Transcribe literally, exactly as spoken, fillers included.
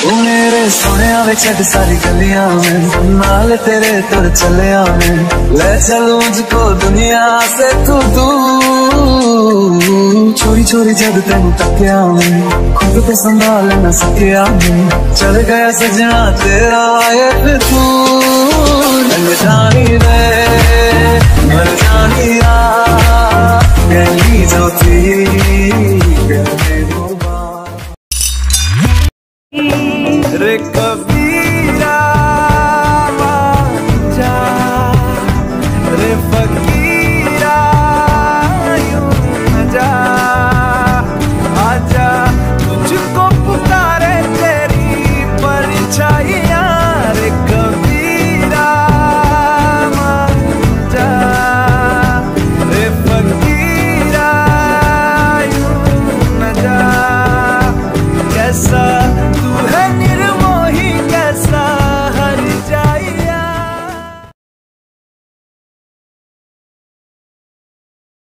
ओ मेरे सोने वे छड़ सारी गलियां में, नाल तेरे तुर चलिया में, ले चलूं मुझको दुनिया से तू दूर। चोरी चोरी जब तेन तकिया में, खुद को संभाल न सकिया में, चल गया सजना तेरा ये फितूर। जानी रे मर जानी आ, गली जो थी कहने दो बार रे कब